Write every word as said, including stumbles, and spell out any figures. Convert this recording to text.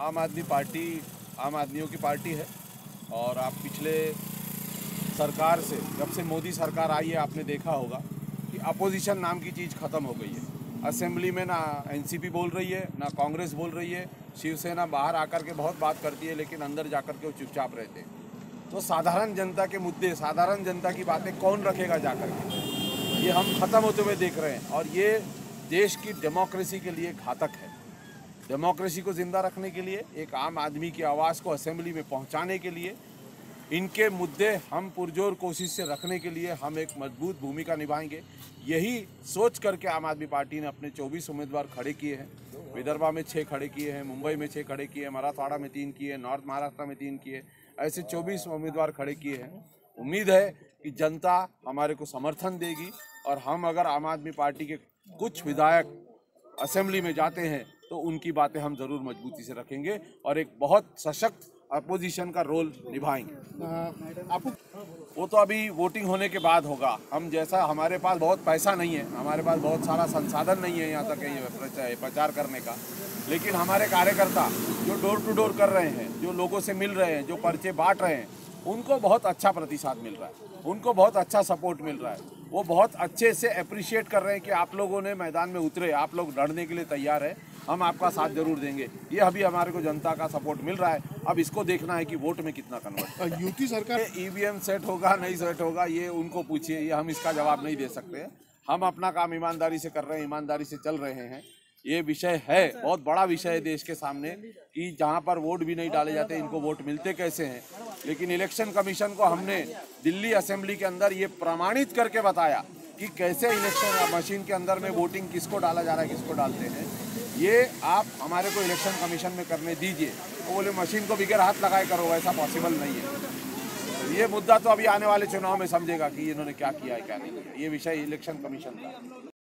आम आदमी पार्टी आम आदमियों की पार्टी है और आप पिछले सरकार से, जब से मोदी सरकार आई है, आपने देखा होगा कि अपोजिशन नाम की चीज़ ख़त्म हो गई है। असेंबली में ना एनसीपी बोल रही है, ना कांग्रेस बोल रही है। शिवसेना बाहर आकर के बहुत बात करती है, लेकिन अंदर जाकर के वो चुपचाप रहते हैं। तो साधारण जनता के मुद्दे, साधारण जनता की बातें कौन रखेगा जाकर के, ये हम ख़त्म होते हुए देख रहे हैं और ये देश की डेमोक्रेसी के लिए घातक है। डेमोक्रेसी को ज़िंदा रखने के लिए, एक आम आदमी की आवाज़ को असेंबली में पहुंचाने के लिए, इनके मुद्दे हम पुरजोर कोशिश से रखने के लिए हम एक मजबूत भूमिका निभाएंगे। यही सोच करके आम आदमी पार्टी ने अपने चौबीस उम्मीदवार खड़े किए हैं। विदर्भा में छः खड़े किए हैं, मुंबई में छः खड़े किए, मराठवाड़ा में तीन किए, नॉर्थ महाराष्ट्र में तीन किए, ऐसे चौबीस उम्मीदवार खड़े किए हैं। उम्मीद है कि जनता हमारे को समर्थन देगी और हम अगर आम आदमी पार्टी के कुछ विधायक असेंबली में जाते हैं तो उनकी बातें हम ज़रूर मजबूती से रखेंगे और एक बहुत सशक्त अपोजिशन का रोल निभाएंगे। आपको वो तो अभी वोटिंग होने के बाद होगा। हम जैसा, हमारे पास बहुत पैसा नहीं है, हमारे पास बहुत सारा संसाधन नहीं है यहाँ तक प्रचार करने का, लेकिन हमारे कार्यकर्ता जो डोर टू डोर कर रहे हैं, जो लोगों से मिल रहे हैं, जो पर्चे बांट रहे हैं, उनको बहुत अच्छा प्रतिसाद मिल रहा है, उनको बहुत अच्छा सपोर्ट मिल रहा है। वो बहुत अच्छे से अप्रिशिएट कर रहे हैं कि आप लोगों ने मैदान में उतरे, आप लोग लड़ने के लिए तैयार है, हम आपका साथ जरूर देंगे। ये अभी हमारे को जनता का सपोर्ट मिल रहा है। अब इसको देखना है कि वोट में कितना कन्वर्ट। यूपी सरकार ईवीएम सेट होगा नहीं सेट होगा, ये उनको पूछिए, ये हम इसका जवाब नहीं दे सकते। हम अपना काम ईमानदारी से कर रहे हैं, ईमानदारी से चल रहे हैं। ये विषय है, बहुत बड़ा विषय है देश के सामने कि जहाँ पर वोट भी नहीं डाले जाते, इनको वोट मिलते कैसे हैं। लेकिन इलेक्शन कमीशन को हमने दिल्ली असेंबली के अंदर ये प्रमाणित करके बताया कि कैसे इलेक्शन मशीन के अंदर में वोटिंग किसको डाला जा रहा है, किसको डालते हैं। ये आप हमारे को इलेक्शन कमीशन में करने दीजिए। वो बोले मशीन को बिगैर हाथ लगाए करो, ऐसा पॉसिबल नहीं है। ये मुद्दा तो अभी आने वाले चुनाव में समझेगा कि इन्होंने क्या किया है क्या नहीं किया। ये विषय इलेक्शन कमीशन का।